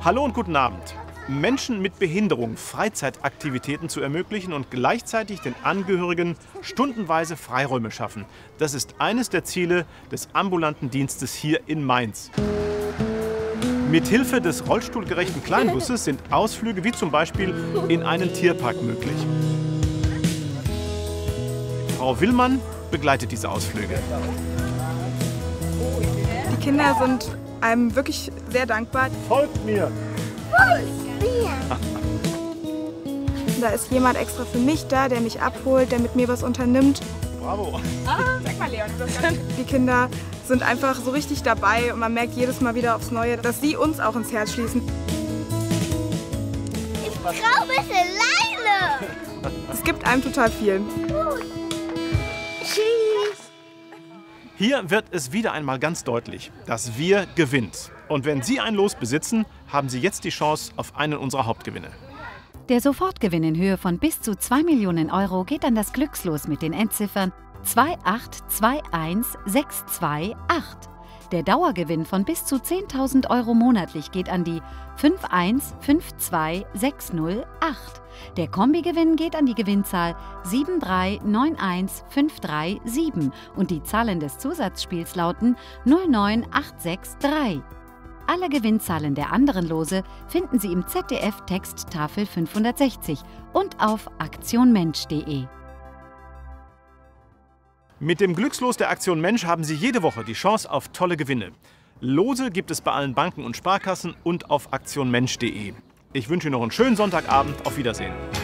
Hallo und guten Abend. Menschen mit Behinderung Freizeitaktivitäten zu ermöglichen und gleichzeitig den Angehörigen stundenweise Freiräume schaffen. Das ist eines der Ziele des ambulanten Dienstes hier in Mainz. Mithilfe des rollstuhlgerechten Kleinbusses sind Ausflüge wie zum Beispiel in einen Tierpark möglich. Frau Willmann begleitet diese Ausflüge. Die Kinder sind einem wirklich sehr dankbar. Folgt mir! Da ist jemand extra für mich da, der mich abholt, der mit mir was unternimmt. Bravo! Sag mal, Leon, die Kinder sind einfach so richtig dabei und man merkt jedes Mal wieder aufs Neue, dass sie uns auch ins Herz schließen. Ich brauche ein bisschen Leine. Es gibt einem total viel. Tschüss. Hier wird es wieder einmal ganz deutlich, dass Wir gewinnt. Und wenn Sie ein Los besitzen, haben Sie jetzt die Chance auf einen unserer Hauptgewinne. Der Sofortgewinn in Höhe von bis zu 2 Millionen Euro geht an das Glückslos mit den Endziffern 2821628. Der Dauergewinn von bis zu 10.000 Euro monatlich geht an die 5152608. Der Kombigewinn geht an die Gewinnzahl 7391537 und die Zahlen des Zusatzspiels lauten 09863. Alle Gewinnzahlen der anderen Lose finden Sie im ZDF Texttafel 560 und auf aktionmensch.de. Mit dem Glückslos der Aktion Mensch haben Sie jede Woche die Chance auf tolle Gewinne. Lose gibt es bei allen Banken und Sparkassen und auf aktionmensch.de. Ich wünsche Ihnen noch einen schönen Sonntagabend. Auf Wiedersehen.